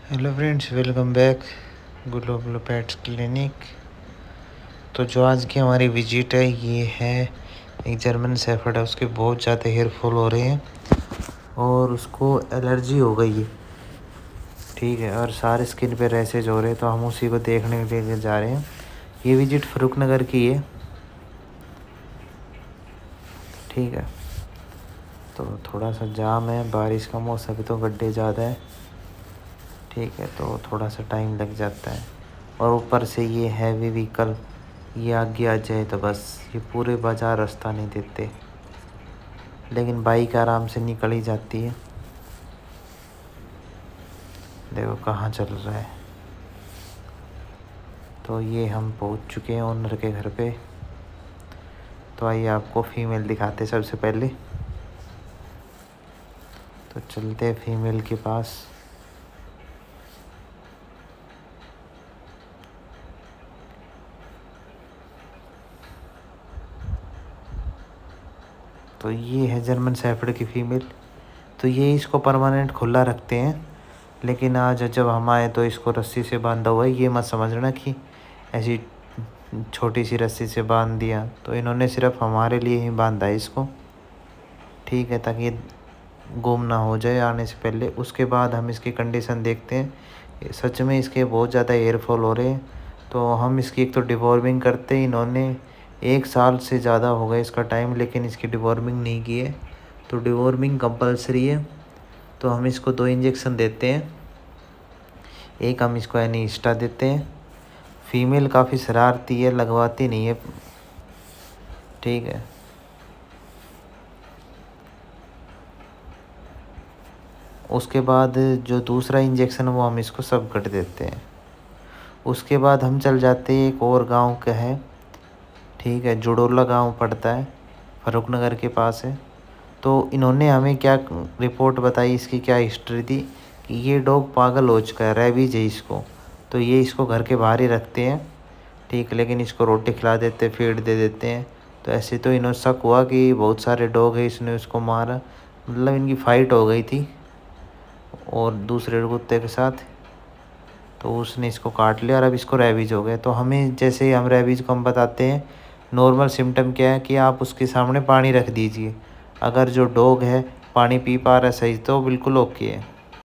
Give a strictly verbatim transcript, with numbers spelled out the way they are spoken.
Hello friends, welcome back global pets clinic. तो जो आज की हमारी विजिट है ये है एक जर्मन शेफर्ड है। उसके बहुत ज़्यादा हेयर फॉल हो रहे हैं और उसको एलर्जी हो गई है, ठीक है, और सारे स्किन पे रैशेज हो रहे हैं। तो हम उसी को देखने के लिए जा रहे हैं। ये विजिट फरूक नगर की है, ठीक है। तो थोड़ा सा जाम है, बारिश का मौसम है तो गड्ढे ज़्यादा है, ठीक है, तो थोड़ा सा टाइम लग जाता है। और ऊपर से ये हैवी व्हीकल ये आगे आ जाए तो बस ये पूरे बाज़ार रास्ता नहीं देते, लेकिन बाइक आराम से निकल ही जाती है। देखो कहाँ चल रहा है। तो ये हम पहुँच चुके हैं ओनर के घर पे। तो आइए आपको फीमेल दिखाते सबसे पहले। तो चलते हैं फीमेल के पास। तो ये है जर्मन शेफर्ड की फीमेल। तो ये इसको परमानेंट खुला रखते हैं, लेकिन आज जब हम आए तो इसको रस्सी से बांधा हुआ है। ये मत समझना कि ऐसी छोटी सी रस्सी से बांध दिया, तो इन्होंने सिर्फ हमारे लिए ही बांधा है इसको, ठीक है, ताकि ये गुम ना हो जाए आने से पहले। उसके बाद हम इसकी कंडीशन देखते हैं। सच में इसके बहुत ज़्यादा एयर फॉल हो रहे हैं, तो हम इसकी एक तो डिवॉर्मिंग करते हैं। इन्होंने एक साल से ज़्यादा हो गया इसका टाइम, लेकिन इसकी डिवॉर्मिंग नहीं की है। तो डिवॉर्मिंग कंपलसरी है। तो हम इसको दो इंजेक्शन देते हैं। एक हम इसको एनीस्टा देते हैं। फीमेल काफ़ी शरारती है, लगवाती नहीं है, ठीक है। उसके बाद जो दूसरा इंजेक्शन वो हम इसको सब कट देते हैं। उसके बाद हम चल जाते हैं एक और गांव का है, ठीक है, जुड़ोला गांव पड़ता है, फरूक नगर के पास है। तो इन्होंने हमें क्या रिपोर्ट बताई, इसकी क्या हिस्ट्री थी कि ये डॉग पागल हो चुका है, रेबीज है इसको। तो ये इसको घर के बाहर ही रखते हैं, ठीक है, लेकिन इसको रोटी खिला देते, फीड दे देते हैं। तो ऐसे तो इन्होंने शक हुआ कि बहुत सारे डॉग है, इसने उसको मारा, मतलब इनकी फ़ाइट हो गई थी और दूसरे कुत्ते के साथ, तो उसने इसको काट लिया और अब इसको रेबीज हो गया। तो हमें जैसे ही हम रेबीज को हम बताते हैं, नॉर्मल सिम्टम क्या है कि आप उसके सामने पानी रख दीजिए। अगर जो डॉग है पानी पी पा रहा है सही तो बिल्कुल ओके है।